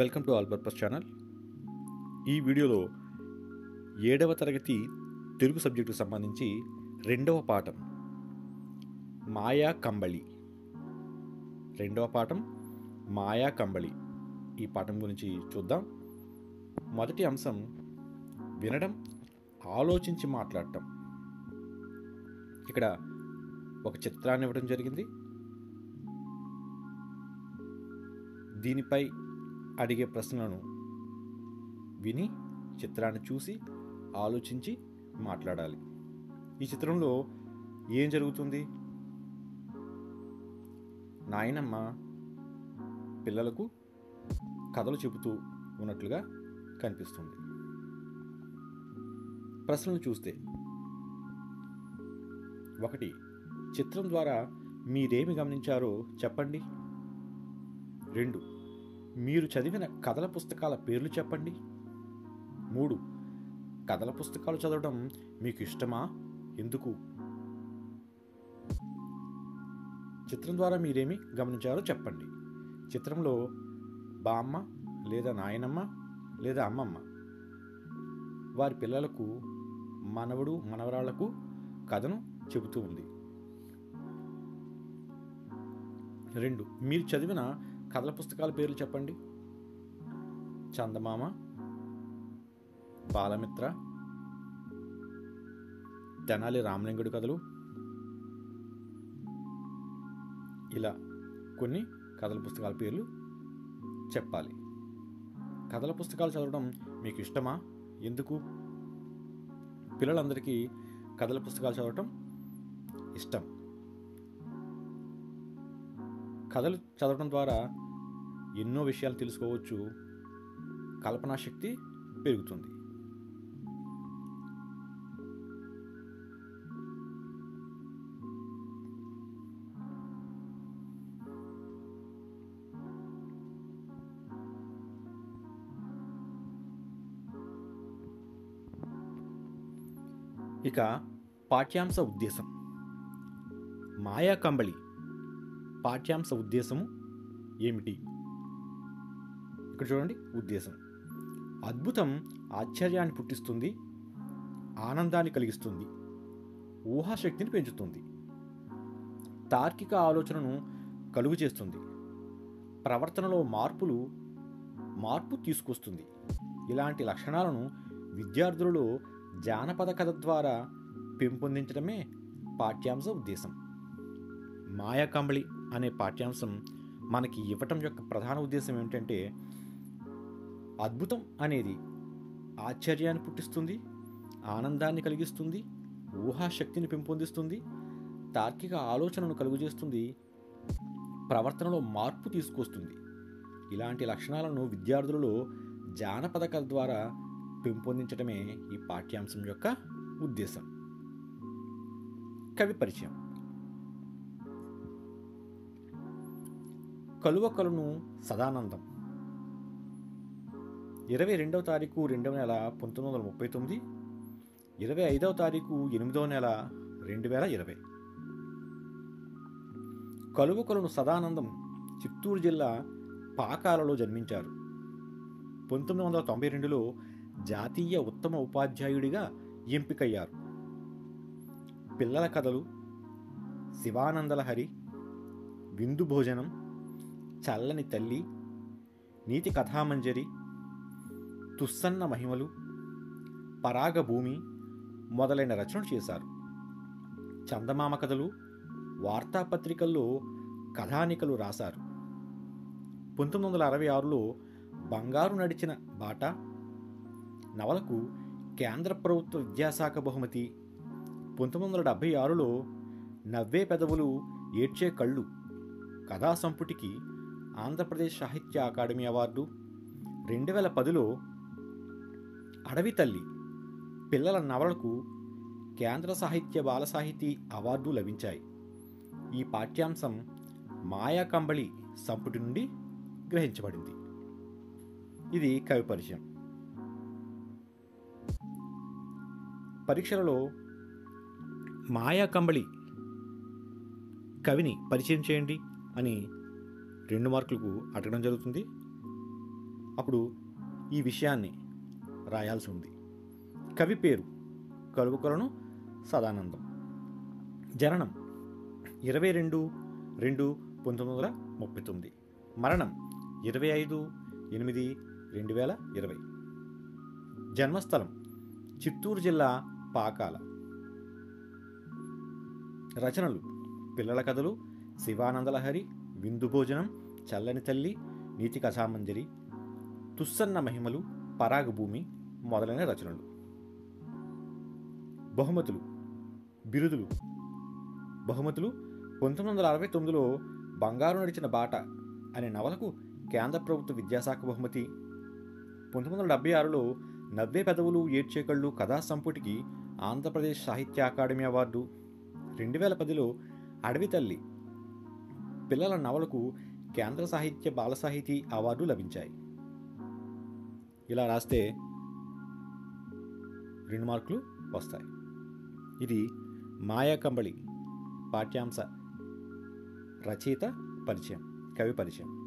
Welcome to all purpose channel. ఈ వీడియోలో 7వ తరగతి తెలుగు సబ్జెక్టుకు సంబంధించి 2వ పాఠం మాయా కంబళి. 2వ పాఠం మాయా కంబళి. ఈ పాఠం గురించి చూద్దాం. మొదటి అంశం వినడం, ఆలోచించి మాట్లాడటం. ఇక్కడ ఒక చిత్రాన్ని ఇవ్వడం జరిగింది. దీనిపై అడిగే ప్రశ్నలను విని చిత్రాన్ని చూసి ఆలోచించి మాట్లాడాలి. ఈ చిత్రంలో ఏం జరుగుతుంది? నాయనమ్మ పిల్లలకు కథలు చెబుతూ ఉన్నట్లుగా కనిపిస్తుంది. ప్రశ్నలు చూస్తే 1. చిత్రం ద్వారా మీరేమి గమనించారో చెప్పండి. 2. మీరు చదివిన కథల పుస్తకాల పేర్లు చెప్పండి. 3. కథల పుస్తకాలు చదవడం మీకు ఇష్టమా? ఎందుకు? చిత్రం ద్వారా మీరేమి గమనించారో చెప్పండి. చిత్రంలో బామ్మ లేదా నాయనమ్మ లేదా అమ్మమ్మ వారి పిల్లలకు, మనవడు మనవరాళ్లకు కథను చెబుతూ ఉంది. 2. మీరు చదివిన కథల పుస్తకాల పేర్లు చెప్పండి. చందమామ, బాలమిత్ర, తెనాలి రామలింగుడి కథలు, ఇలా కొన్ని కథల పుస్తకాల పేర్లు చెప్పాలి. కథల పుస్తకాలు చదవడం మీకు ఇష్టమా? ఎందుకు? పిల్లలందరికీ కథల పుస్తకాలు చదవటం ఇష్టం. కథలు చదవడం ద్వారా ఎన్నో విషయాలు తెలుసుకోవచ్చు. కల్పనా శక్తి పెరుగుతుంది. ఇక పాఠ్యాంశ ఉద్దేశం. మాయా కంబళి పాఠ్యాంశ ఉద్దేశము ఏమిటి? ఇక్కడ చూడండి. ఉద్దేశం: అద్భుతం ఆశ్చర్యాన్ని పుట్టిస్తుంది, ఆనందాన్ని కలిగిస్తుంది, ఊహాశక్తిని పెంచుతుంది, తార్కిక ఆలోచనను కలుగు చేస్తుంది, ప్రవర్తనలో మార్పు తీసుకొస్తుంది. ఇలాంటి లక్షణాలను విద్యార్థులలో జానపద కథ ద్వారా పెంపొందించడమే పాఠ్యాంశ ఉద్దేశం. మాయా కంబళి అనే పాఠ్యాంశం మనకి ఇవ్వటం యొక్క ప్రధాన ఉద్దేశం ఏమిటంటే, అద్భుతం అనేది ఆశ్చర్యాన్ని పుట్టిస్తుంది, ఆనందాన్ని కలిగిస్తుంది, ఊహాశక్తిని పెంపొందిస్తుంది, తార్కిక ఆలోచనను కలుగజేస్తుంది, ప్రవర్తనలో మార్పు తీసుకొస్తుంది. ఇలాంటి లక్షణాలను విద్యార్థులలో జానపద కథ ద్వారా పెంపొందించడమే ఈ పాఠ్యాంశం యొక్క ఉద్దేశం. కవి పరిచయం. కలువ కలును సదానందం. 22వ తారీఖు 2వ నెల 1939, 25వ తారీఖు 8వ నెల 2020. కలువ కలును సదానందం చిత్తూరు జిల్లా పాకాలలో జన్మించారు. 1992లో జాతీయ ఉత్తమ ఉపాధ్యాయుడిగా ఎంపికయ్యారు. పిల్లల కథలు శివానందలహరి, విందు భోజనం, చల్లని తల్లి, నీతి కథామంజరి, తుస్సన్న మహిమలు, పరాగభూమి మొదలైన రచనలు చేశారు. చందమామ కథలు, వార్తాపత్రికల్లో కథానికలు రాశారు. 1966లో బంగారు నడిచిన బాట నవలకు కేంద్ర ప్రభుత్వ విద్యాశాఖ బహుమతి, 1976లో నవ్వే పెదవులు ఏడ్చే కళ్ళు కథా సంపుటికి ఆంధ్రప్రదేశ్ సాహిత్య అకాడమీ అవార్డు, 2010లో అడవి తల్లి పిల్లల నవలకు కేంద్ర సాహిత్య బాల సాహితీ అవార్డు లభించాయి. ఈ పాఠ్యాంశం మాయా కంబళి సంపుటి నుండి గ్రహించబడింది. ఇది కవి పరిచయం. పరీక్షలలో మాయా కంబళి కవిని పరిచయం చేయండి అని 2 మార్కులకు అడగడం జరుగుతుంది. అప్పుడు ఈ విషయాన్ని రాయాల్సి ఉంది. కవి పేరు కలువకొలను సదానందం. జననం 22/2/1939. మరణం 25/8/2020. జన్మస్థలం చిత్తూరు జిల్లా పాకాల. రచనలు పిల్లల కథలు, శివానందలహరి, విందు భోజనం, చల్లని తల్లి, నీతి కథామంజరి, తుస్సన్న మహిమలు, పరాగభూమి మొదలైన రచనలు. బహుమతులు బిరుదులు. బహుమతులు 1969లో బంగారు నడిచిన బాట అనే నవలకు కేంద్ర ప్రభుత్వ విద్యాశాఖ బహుమతి, 1976లో నవ్వే పెదవులు ఏడ్చే కళ్ళు కథా సంపుటికి ఆంధ్రప్రదేశ్ సాహిత్య అకాడమీ అవార్డు, 2010లో అడవి తల్లి పిల్లల నవలకు కేంద్ర సాహిత్య బాల సాహితీ అవార్డు లభించాయి. ఇలా రాస్తే 2 మార్కులు వస్తాయి. ఇది మాయాకంబళి పాఠ్యాంశ రచయిత పరిచయం, కవి పరిచయం.